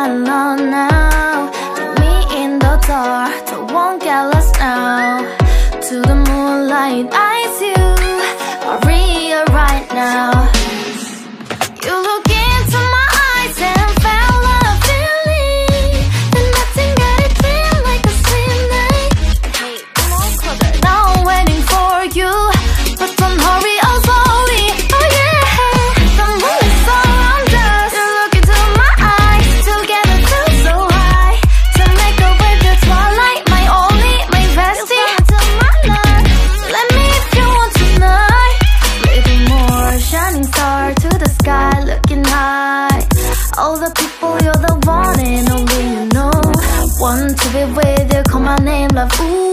alone now. Leave me in the dark, don't won't get lost now. To the moonlight, eyes you are real right now. You look into my eyes and felt a feeling that nothing got it feel like a sweet night. Hey, come on, closer. Now I'm waiting for you, but don't hurry, oh slowly. Oh yeah, the moon is around us. You look into my eyes, together feel so high. To make a way the twilight, my only, my bestie. To my life, let me if you want tonight. Little more shining star to the sky, looking high. All the people, you're the one and only you know. Want to be with you, call my name, love, ooh.